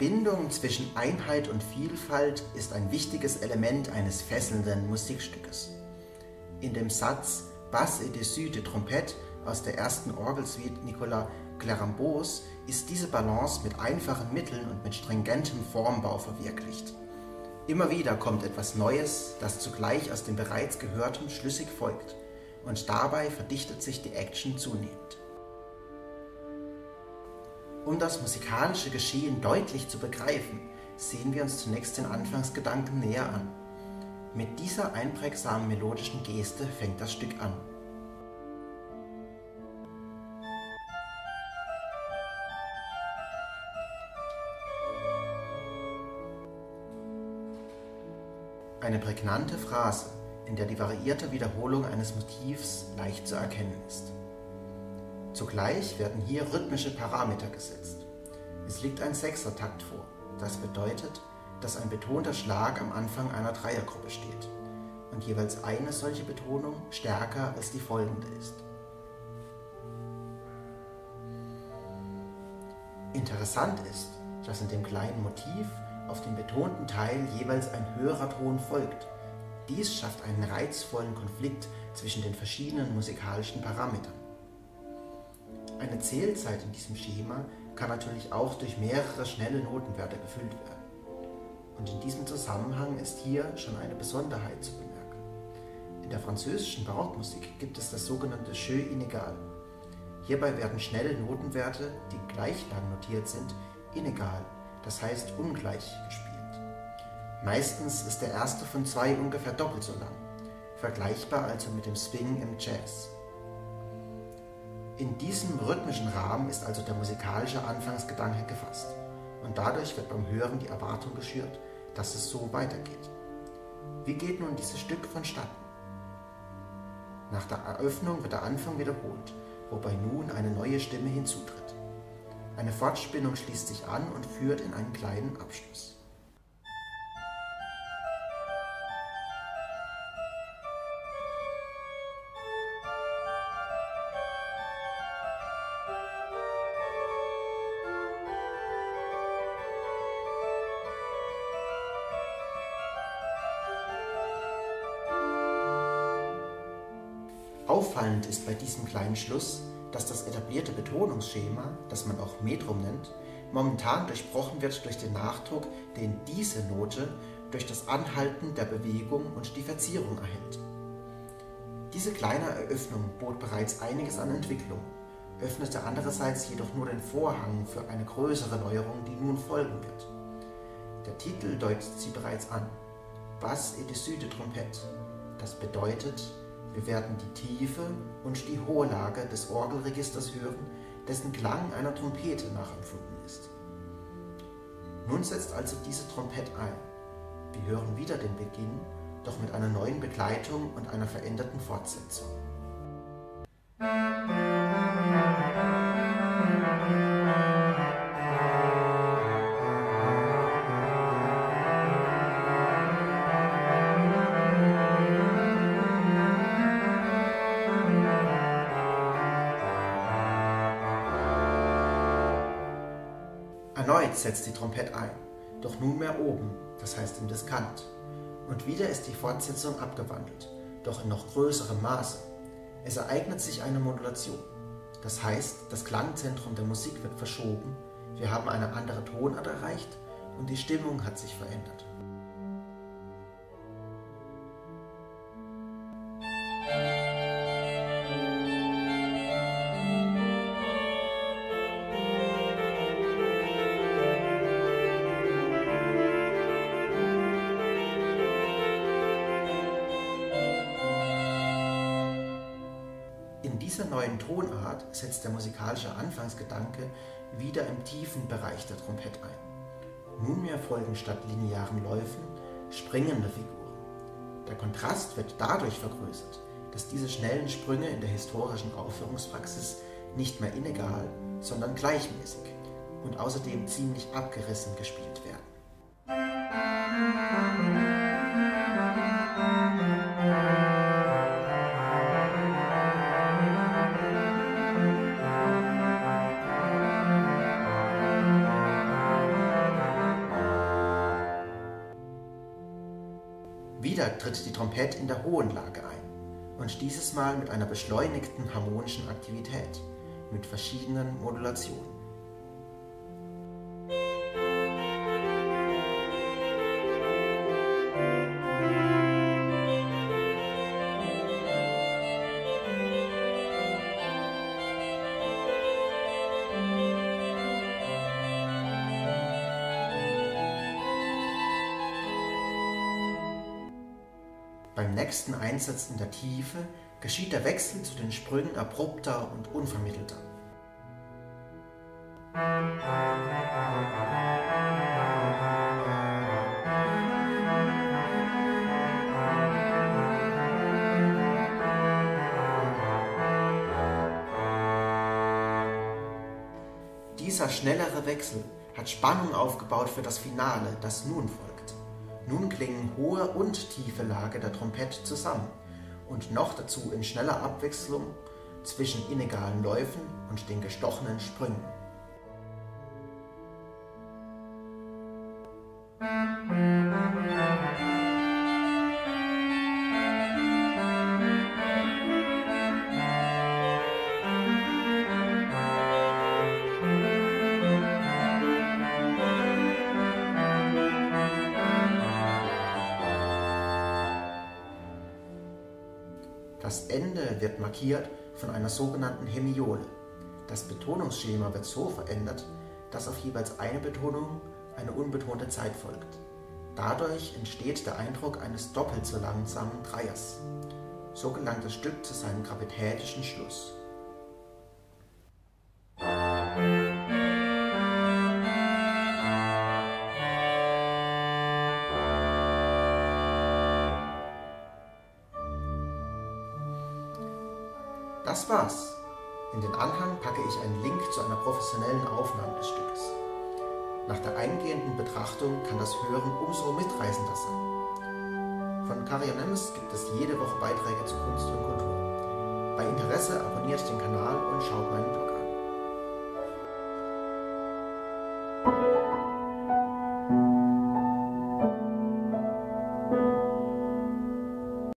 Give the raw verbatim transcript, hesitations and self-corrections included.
Verbindung zwischen Einheit und Vielfalt ist ein wichtiges Element eines fesselnden Musikstückes. In dem Satz Basse et dessus de Trompette aus der ersten Orgelsuite Nicolas Clérambaults ist diese Balance mit einfachen Mitteln und mit stringentem Formbau verwirklicht. Immer wieder kommt etwas Neues, das zugleich aus dem bereits Gehörten schlüssig folgt, und dabei verdichtet sich die Action zunehmend. Um das musikalische Geschehen deutlich zu begreifen, sehen wir uns zunächst den Anfangsgedanken näher an. Mit dieser einprägsamen melodischen Geste fängt das Stück an. Eine prägnante Phrase, in der die variierte Wiederholung eines Motivs leicht zu erkennen ist. Zugleich werden hier rhythmische Parameter gesetzt. Es liegt ein Sechsertakt vor. Das bedeutet, dass ein betonter Schlag am Anfang einer Dreiergruppe steht und jeweils eine solche Betonung stärker als die folgende ist. Interessant ist, dass in dem kleinen Motiv auf den betonten Teil jeweils ein höherer Ton folgt. Dies schafft einen reizvollen Konflikt zwischen den verschiedenen musikalischen Parametern. Eine Zählzeit in diesem Schema kann natürlich auch durch mehrere schnelle Notenwerte gefüllt werden. Und in diesem Zusammenhang ist hier schon eine Besonderheit zu bemerken. In der französischen Barockmusik gibt es das sogenannte Jeu inégal. Hierbei werden schnelle Notenwerte, die gleich lang notiert sind, inégal, das heißt ungleich gespielt. Meistens ist der erste von zwei ungefähr doppelt so lang, vergleichbar also mit dem Swing im Jazz. In diesem rhythmischen Rahmen ist also der musikalische Anfangsgedanke gefasst und dadurch wird beim Hören die Erwartung geschürt, dass es so weitergeht. Wie geht nun dieses Stück vonstatten? Nach der Eröffnung wird der Anfang wiederholt, wobei nun eine neue Stimme hinzutritt. Eine Fortspinnung schließt sich an und führt in einen kleinen Abschluss. Auffallend ist bei diesem kleinen Schluss, dass das etablierte Betonungsschema, das man auch Metrum nennt, momentan durchbrochen wird durch den Nachdruck, den diese Note durch das Anhalten der Bewegung und die Verzierung erhält. Diese kleine Eröffnung bot bereits einiges an Entwicklung, öffnete andererseits jedoch nur den Vorhang für eine größere Neuerung, die nun folgen wird. Der Titel deutet sie bereits an: Basse et dessus de Trompette. Das bedeutet, wir werden die Tiefe und die hohe Lage des Orgelregisters hören, dessen Klang einer Trompete nachempfunden ist. Nun setzt also diese Trompete ein. Wir hören wieder den Beginn, doch mit einer neuen Begleitung und einer veränderten Fortsetzung. Erneut setzt die Trompete ein, doch nunmehr oben, das heißt im Diskant. Und wieder ist die Fortsetzung abgewandelt, doch in noch größerem Maße. Es ereignet sich eine Modulation. Das heißt, das Klangzentrum der Musik wird verschoben, wir haben eine andere Tonart erreicht und die Stimmung hat sich verändert. In dieser neuen Tonart setzt der musikalische Anfangsgedanke wieder im tiefen Bereich der Trompete ein. Nunmehr folgen statt linearen Läufen springende Figuren. Der Kontrast wird dadurch vergrößert, dass diese schnellen Sprünge in der historischen Aufführungspraxis nicht mehr inegal, sondern gleichmäßig und außerdem ziemlich abgerissen gespielt werden. Wieder tritt die Trompete in der hohen Lage ein und dieses Mal mit einer beschleunigten harmonischen Aktivität mit verschiedenen Modulationen. Beim nächsten Einsatz in der Tiefe geschieht der Wechsel zu den Sprüngen abrupter und unvermittelter. Dieser schnellere Wechsel hat Spannung aufgebaut für das Finale, das nun folgt. Nun klingen hohe und tiefe Lage der Trompete zusammen und noch dazu in schneller Abwechslung zwischen inegalen Läufen und den gestochenen Sprüngen. Das Ende wird markiert von einer sogenannten Hemiole. Das Betonungsschema wird so verändert, dass auf jeweils eine Betonung eine unbetonte Zeit folgt. Dadurch entsteht der Eindruck eines doppelt so langsamen Dreiers. So gelangt das Stück zu seinem gravitätischen Schluss. Das war's. In den Anhang packe ich einen Link zu einer professionellen Aufnahme des Stückes. Nach der eingehenden Betrachtung kann das Hören umso mitreißender sein. Von Carionemus gibt es jede Woche Beiträge zu Kunst und Kultur. Bei Interesse abonniert den Kanal